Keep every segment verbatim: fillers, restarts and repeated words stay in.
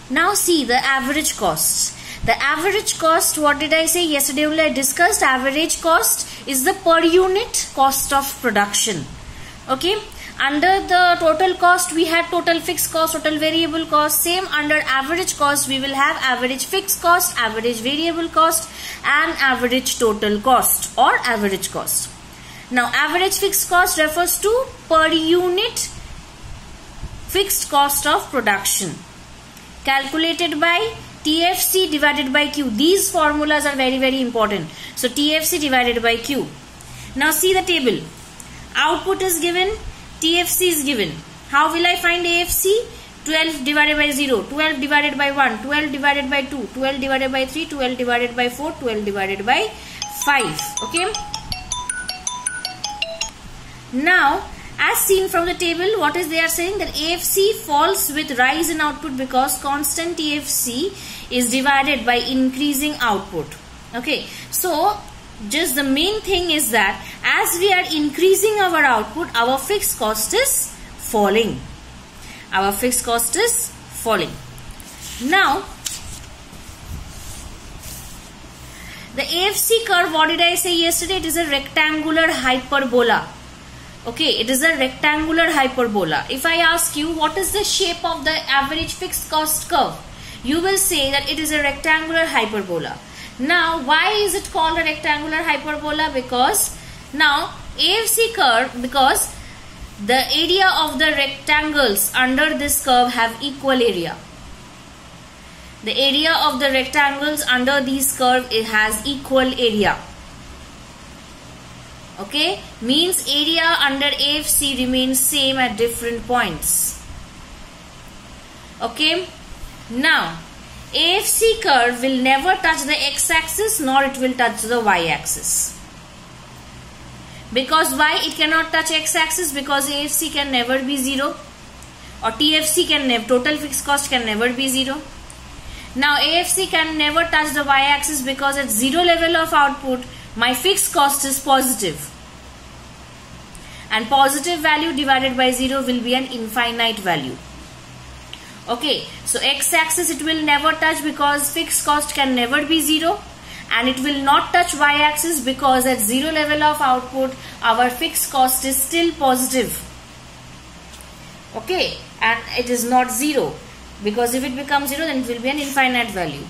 Now see the average cost. The average cost, what did I say? Yesterday only I discussed average cost is the per unit cost of production. Okay. Under the total cost we had total fixed cost, total variable cost. Same under average cost we will have average fixed cost, average variable cost and average total cost or average cost. Now average fixed cost refers to per unit fixed cost of production calculated by T F C divided by Q. These formulas are very very important. So T F C divided by Q. Now see the table. Output is given, T F C is given. How will I find A F C? twelve divided by zero, twelve divided by one, twelve divided by two, twelve divided by three, twelve divided by four, twelve divided by five. Okay. Now, as seen from the table, what is they are saying that A F C falls with rise in output because constant T F C is divided by increasing output. Okay. So, just the main thing is that as we are increasing our output, our fixed cost is falling. Our fixed cost is falling. Now, the A F C curve, what did I say yesterday? It is a rectangular hyperbola. Okay, it is a rectangular hyperbola. If I ask you what is the shape of the average fixed cost curve, you will say that it is a rectangular hyperbola. Now, why is it called a rectangular hyperbola? Because now A F C curve, because the area of the rectangles under this curve have equal area. The area of the rectangles under this curve, it has equal area. Okay, means area under A F C remains same at different points. Okay, now A F C curve will never touch the x-axis nor it will touch the y-axis. Because why it cannot touch x-axis? Because A F C can never be zero, or T F C can never, total fixed cost can never be zero. Now A F C can never touch the y-axis because at zero level of output my fixed cost is positive, and positive value divided by zero will be an infinite value. Okay, so x-axis it will never touch because fixed cost can never be zero, and it will not touch y-axis because at zero level of output our fixed cost is still positive. Okay, and it is not zero, because if it becomes zero then it will be an infinite value.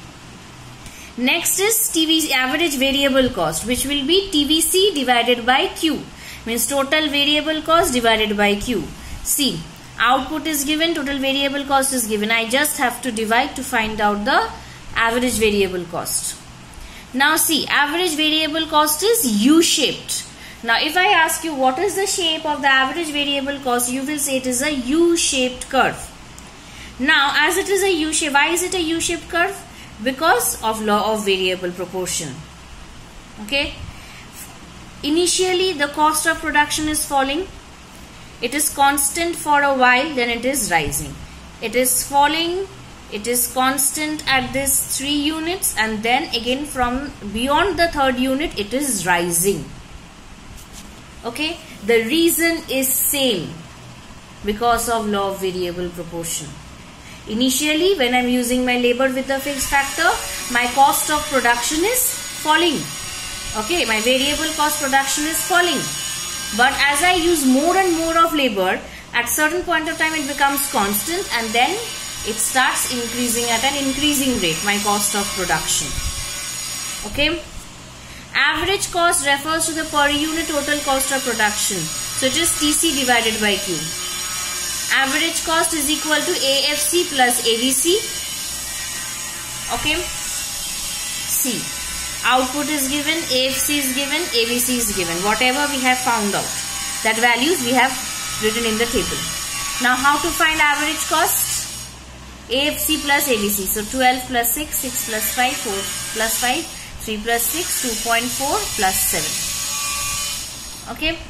Next is T V C, average variable cost, which will be T V C divided by Q, means total variable cost divided by Q. See, output is given, total variable cost is given. I just have to divide to find out the average variable cost. Now see, average variable cost is U-shaped. Now if I ask you what is the shape of the average variable cost, you will say it is a U-shaped curve. Now as it is a U-shape, why is it a U-shaped curve? Because of law of variable proportion. Okay. Initially the cost of production is falling. It is constant for a while, then it is rising. It is falling, it is constant at this three units, and then again from beyond the third unit it is rising. Okay. The reason is same, because of law of variable proportion. Initially, when I am using my labor with the fixed factor, my cost of production is falling. Okay, my variable cost production is falling. But as I use more and more of labor, at certain point of time it becomes constant, and then it starts increasing at an increasing rate, my cost of production. Okay. Average cost refers to the per unit total cost of production. So it is T C divided by Q. Average cost is equal to A F C plus A V C. Okay. C. Output is given, A F C is given, A V C is given. Whatever we have found out, that values we have written in the table. Now how to find average cost? A F C plus A V C. So twelve plus six, six plus five, four plus five, three plus six, two point four plus seven. Okay.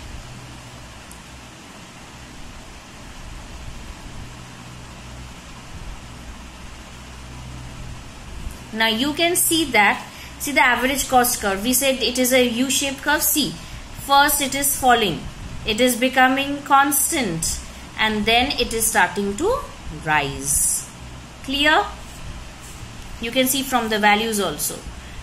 Now you can see that, see the average cost curve. We said it is a U-shaped curve. See, first it is falling, it is becoming constant, and then it is starting to rise. Clear? You can see from the values also.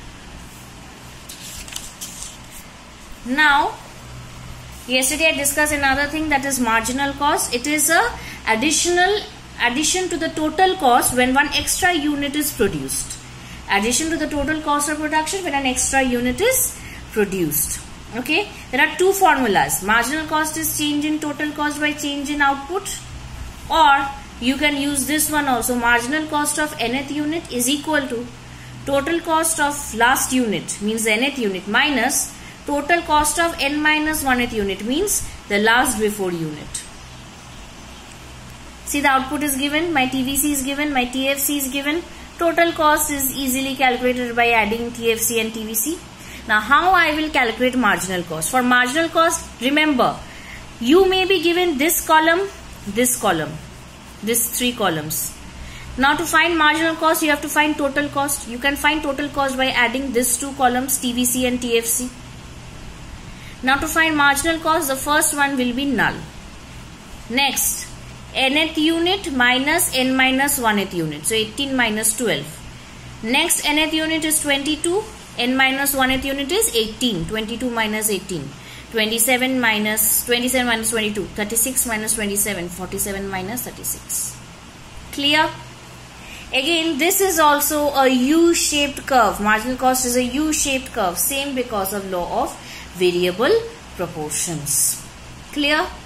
Now, yesterday I discussed another thing, that is marginal cost. It is a additional addition to the total cost when one extra unit is produced. Addition to the total cost of production when an extra unit is produced. Okay, there are two formulas. Marginal cost is change in total cost by change in output, or you can use this one also. Marginal cost of nth unit is equal to total cost of last unit, means the nth unit, minus total cost of n minus one-th unit, means the last before unit. See, the output is given, my T V C is given, my T F C is given. Total cost is easily calculated by adding T F C and T V C. Now, how I will calculate marginal cost? For marginal cost, remember, you may be given this column, this column, these three columns. Now, to find marginal cost, you have to find total cost. You can find total cost by adding these two columns, T V C and T F C. Now, to find marginal cost, the first one will be null. Next, nth unit minus n minus one-th unit. So, eighteen minus twelve. Next, nth unit is twenty-two. N minus one-th unit is eighteen. twenty-two minus eighteen. twenty-seven minus twenty-seven minus twenty-two. thirty-six minus twenty-seven. forty-seven minus thirty-six. Clear? Again, this is also a U-shaped curve. Marginal cost is a U-shaped curve. Same because of law of variable proportions. Clear?